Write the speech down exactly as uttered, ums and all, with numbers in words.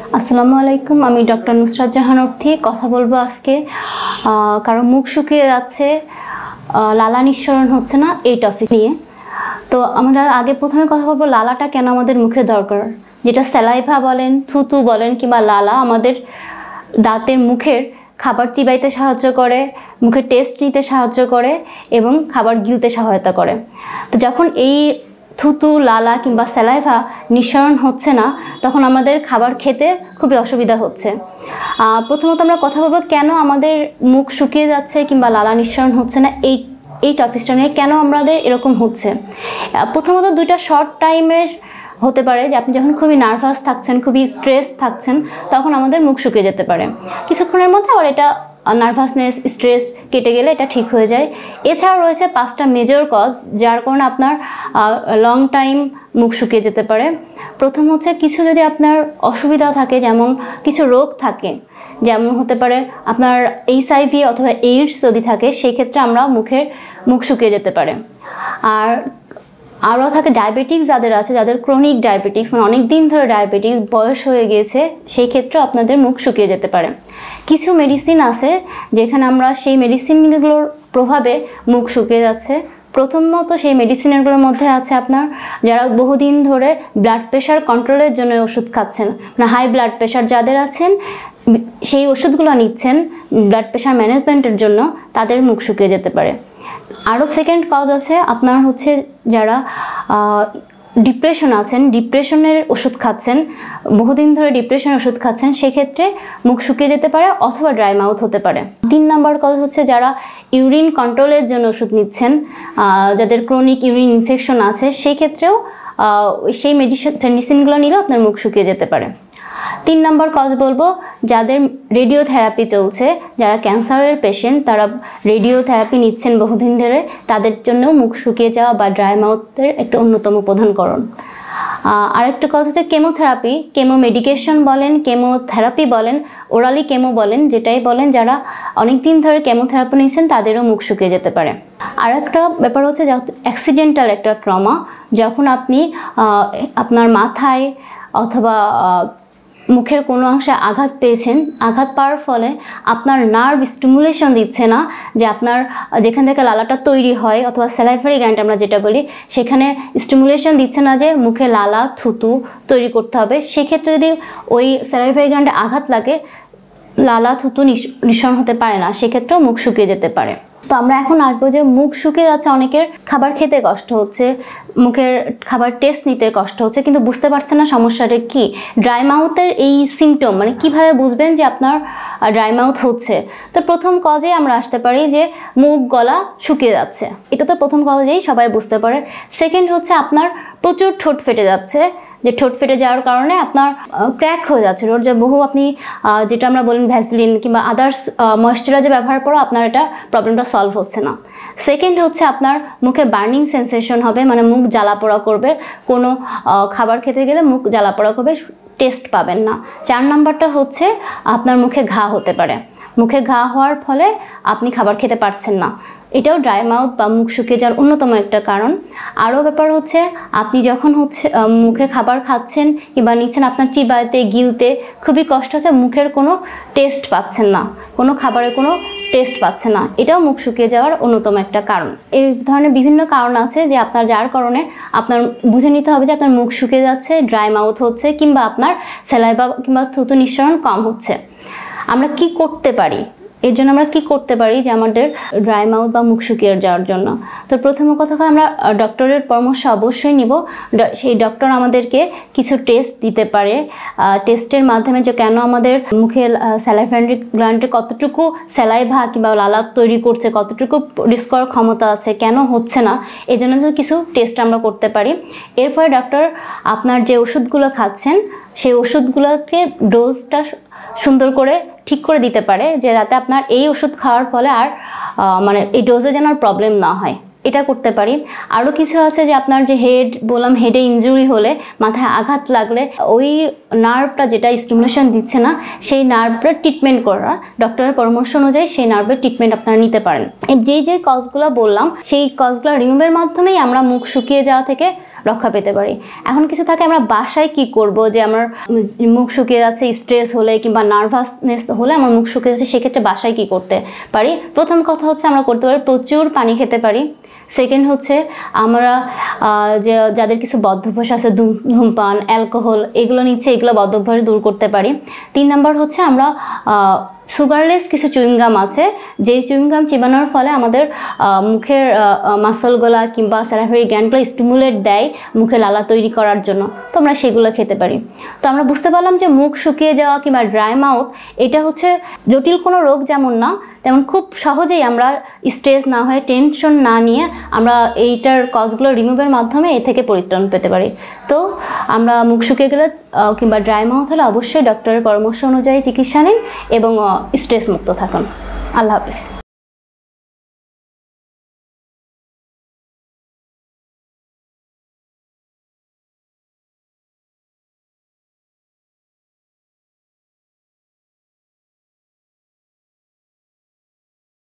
আসসালামু আলাইকুম, আমি ডক্টর নুসরাত জাহান অর্থী কথা বলবো আজকে কারণ মুখ শুকিয়ে যাচ্ছে, লালা নিঃসরণ হচ্ছে না এই টপিক নিয়ে। তো আমরা আগে প্রথমে কথা বলবো লালাটা কেন আমাদের মুখে দরকার। যেটা স্যালাইভা বলেন, থুতু বলেন কিংবা লালা আমাদের দাঁতের মুখের খাবার চিবাইতে সাহায্য করে, মুখের টেস্ট নিতে সাহায্য করে এবং খাবার গিলতে সহায়তা করে। তো যখন এই থুতু, লালা কিংবা স্যালাইভা নিঃসরণ হচ্ছে না তখন আমাদের খাবার খেতে খুবই অসুবিধা হচ্ছে। প্রথমত আমরা কথা বলবো কেন আমাদের মুখ শুকিয়ে যাচ্ছে কিংবা লালা নিঃসরণ হচ্ছে না এই এই টপিকটা নিয়ে, কেন আমাদের এরকম হচ্ছে। প্রথমত দুইটা শর্ট টাইমের হতে পারে যে আপনি যখন খুবই নার্ভাস থাকছেন, খুবই স্ট্রেস থাকছেন তখন আমাদের মুখ শুকিয়ে যেতে পারে। কিছুক্ষণের মধ্যে আবার এটা নার্ভাসনেস, স্ট্রেস কেটে গেলে এটা ঠিক হয়ে যায়। এছাড়াও রয়েছে পাঁচটা মেজর কজ যার কারণে আপনার লং টাইম মুখ শুকিয়ে যেতে পারে। প্রথম হচ্ছে কিছু যদি আপনার অসুবিধা থাকে, যেমন কিছু রোগ থাকে, যেমন হতে পারে আপনার এইচআইভি অথবা এইডস যদি থাকে সেই ক্ষেত্রে আমরা মুখের মুখ শুকিয়ে যেতে পারে। আর আরও থাকে ডায়াবেটিক্স যাদের আছে, যাদের ক্রনিক ডায়াবেটিক্স মানে অনেক দিন ধরে ডায়াবেটিক্স, বয়স হয়ে গিয়েছে, সেই ক্ষেত্রে আপনাদের মুখ শুকিয়ে যেতে পারে। কিছু মেডিসিন আছে যেখানে আমরা সেই মেডিসিনগুলোর প্রভাবে মুখ শুকিয়ে যাচ্ছে। প্রথমত সেই মেডিসিনগুলোর মধ্যে আছে আপনার যারা বহুদিন ধরে ব্লাড প্রেশার কন্ট্রোলের জন্য ওষুধ খাচ্ছেন, মানে হাই ব্লাড প্রেশার যাদের আছেন সেই ওষুধগুলো নিচ্ছেন ব্লাড প্রেশার ম্যানেজমেন্টের জন্য, তাদের মুখ শুকিয়ে যেতে পারে। আরও সেকেন্ড কজ আছে আপনার হচ্ছে যারা ডিপ্রেশন আছেন, ডিপ্রেশনের ওষুধ খাচ্ছেন, বহুদিন ধরে ডিপ্রেশনের ওষুধ খাচ্ছেন, সেক্ষেত্রে মুখ শুকিয়ে যেতে পারে অথবা ড্রাই মাউথ হতে পারে। তিন নম্বর কজ হচ্ছে যারা ইউরিন কন্ট্রোলের জন্য ওষুধ নিচ্ছেন, যাদের ক্রনিক ইউরিন ইনফেকশন আছে, সেই ক্ষেত্রেও সেই মেডিসিন মেডিসিনগুলো নিলেও আপনার মুখ শুকিয়ে যেতে পারে। তিন নম্বর কজ বলবো যাদের রেডিওথেরাপি চলছে, যারা ক্যান্সারের পেশেন্ট, তারা রেডিওথেরাপি নিচ্ছেন বহুদিন ধরে, তাদের জন্যও মুখ শুকিয়ে যাওয়া বা ড্রাই মাউথের একটা অন্যতম প্রধান কারণ। আরেকটা কজ হচ্ছে কেমোথেরাপি, কেমো মেডিকেশন বলেন, কেমোথেরাপি বলেন, ওরালি কেমো বলেন, যেটাই বলেন, যারা অনেক দিন ধরে কেমোথেরাপি নিচ্ছেন তাদেরও মুখ শুকিয়ে যেতে পারে। আর একটা ব্যাপার হচ্ছে অ্যাক্সিডেন্টাল একটা ট্রমা, যখন আপনি আপনার মাথায় অথবা মুখের কোনো অংশে আঘাত পেয়েছেন, আঘাত পাওয়ার ফলে আপনার নার্ভ স্টিমুলেশন দিচ্ছে না, যে আপনার যেখান থেকে লালাটা তৈরি হয় অথবা স্যালাইভারি গ্ল্যান্ড আমরা যেটা বলি, সেখানে স্টিমুলেশন দিচ্ছে না যে মুখে লালা থুতু তৈরি করতে হবে। সেক্ষেত্রে যদি ওই স্যালাইভারি গ্ল্যান্ডে আঘাত লাগে, লালা থুতু নিঃসরণ হতে পারে না, সেক্ষেত্রেও মুখ শুকিয়ে যেতে পারে। তো আমরা এখন আসবো যে মুখ শুকিয়ে যাচ্ছে, অনেকের খাবার খেতে কষ্ট হচ্ছে, মুখের খাবার টেস্ট নিতে কষ্ট হচ্ছে, কিন্তু বুঝতে পারছেন না সমস্যাটা কি। ড্রাই মাউথের এই সিমটম মানে কিভাবে বুঝবেন যে আপনার ড্রাই মাউথ হচ্ছে। তো প্রথম কজে আমরা আসতে পারি যে মুখ গলা শুকিয়ে যাচ্ছে, এটা তো প্রথম কজেই সবাই বুঝতে পারে। সেকেন্ড হচ্ছে আপনার প্রচুর ঠোঁট ফেটে যাচ্ছে, যে ঠোঁট ফেটে যাওয়ার কারণে আপনার ক্র্যাক হয়ে যাচ্ছে রোড, যে বহু আপনি যেটা আমরা বলেন ভ্যাসলিন কিংবা আদার্স ময়েশ্চারাইজার ব্যবহার করেও আপনার এটা প্রবলেমটা সলভ হচ্ছে না। সেকেন্ড হচ্ছে আপনার মুখে বার্নিং সেন্সেশন হবে, মানে মুখ জ্বালা পোড়া করবে, কোনো খাবার খেতে গেলে মুখ জ্বালা পোড়া করবে, টেস্ট পাবেন না। চার নাম্বারটা হচ্ছে আপনার মুখে ঘা হতে পারে, মুখে ঘা হওয়ার ফলে আপনি খাবার খেতে পারছেন না, এটাও ড্রাই মাউথ বা মুখ শুকিয়ে যাওয়ার অন্যতম একটা কারণ। আরও ব্যাপার হচ্ছে আপনি যখন হচ্ছে মুখে খাবার খাচ্ছেন কিংবা নিচ্ছেন, আপনার চিবাইতে গিলতে খুবই কষ্ট হচ্ছে, মুখের কোনো টেস্ট পাচ্ছেন না, কোনো খাবারের কোনো টেস্ট পাচ্ছেন না, এটাও মুখ শুকিয়ে যাওয়ার অন্যতম একটা কারণ। এই ধরনের বিভিন্ন কারণ আছে যে আপনার যার কারণে আপনার বুঝে নিতে হবে যে আপনার মুখ শুকিয়ে যাচ্ছে, ড্রাই মাউথ হচ্ছে কিংবা আপনার স্যালাইভা কিংবা থুতু নিঃসরণ কম হচ্ছে। আমরা কি করতে পারি, এর জন্য আমরা কি করতে পারি যে আমাদের ড্রাই মাউথ বা মুখ শুকিয়ে যাওয়ার জন্য? তো প্রথম কথা আমরা ডক্টরের পরামর্শ অবশ্যই নিব। সেই ডক্টর আমাদেরকে কিছু টেস্ট দিতে পারে, টেস্টের মাধ্যমে যে কেন আমাদের মুখে স্যালাইভারি গ্ল্যান্ডে কতটুকু স্যালাইভা কিংবা লালা তৈরি করছে, কতটুকু প্রডিউস করার ক্ষমতা আছে, কেন হচ্ছে না, এই জন্য কিছু টেস্ট আমরা করতে পারি। এরপরে ডক্টর আপনার যে ওষুধগুলো খাচ্ছেন সেই ওষুধগুলোকে ডোজটা সুন্দর করে ঠিক করে দিতে পারে, যে যাতে আপনার এই ওষুধ খাওয়ার ফলে আর মানে এই ডোজে যেন আর প্রবলেম না হয়, এটা করতে পারি। আরও কিছু আছে যে আপনার যে হেড বললাম, হেডে ইনজুরি হলে, মাথায় আঘাত লাগলে ওই নার্ভটা যেটা স্টিমুলেশন দিচ্ছে না, সেই নার্ভটা ট্রিটমেন্ট করা, ডক্টরের পরামর্শ অনুযায়ী সেই নার্ভের ট্রিটমেন্ট আপনারা নিতে পারেন। যেই যে কজগুলো বললাম সেই কজগুলো রিমুভের মাধ্যমেই আমরা মুখ শুকিয়ে যাওয়া থেকে রক্ষা পেতে পারি। এখন কিছু থাকে আমরা বাসায় কি করব, যে আমার মুখ শুকিয়ে যাচ্ছে, স্ট্রেস হলে কিংবা নার্ভাসনেস হলে আমার মুখ শুকিয়ে যাচ্ছে, সেক্ষেত্রে বাসায় কি করতে পারি? প্রথম কথা হচ্ছে আমরা করতে পারি প্রচুর পানি খেতে পারি। সেকেন্ড হচ্ছে আমরা যে যাদের কিছু বদ্ধভ্যাস আছে, ধূমপান, অ্যালকোহল এগুলো নিচ্ছে, এগুলো বদ্ধভ্যাস দূর করতে পারি। তিন নাম্বার হচ্ছে আমরা সুগারলেস কিছু চুইংগাম আছে, যেই চুইংগাম চিবানোর ফলে আমাদের মুখের মাসলগুলা কিংবা স্যালাইভারি গ্ল্যান্ডগুলো স্টিমুলেট দেয় মুখে লালা তৈরি করার জন্য, তো আমরা সেগুলো খেতে পারি। তো আমরা বুঝতে পারলাম যে মুখ শুকিয়ে যাওয়া কিংবা ড্রাই মাউথ এটা হচ্ছে জটিল কোনো রোগ যেমন না, তেমন খুব সহজেই আমরা স্ট্রেস না হয়ে, টেনশন না নিয়ে আমরা এইটার কজগুলো রিমুভের মাধ্যমে এ থেকে পরিত্রাণ পেতে পারি। তো আমরা মুখ শুকিয়ে গেলে কিংবা ড্রাই মাউথ হলে অবশ্যই ডক্টরের পরামর্শ অনুযায়ী চিকিৎসা নিন এবং স্ট্রেস মুক্ত থাকুন। আল্লাহ হাফিজ।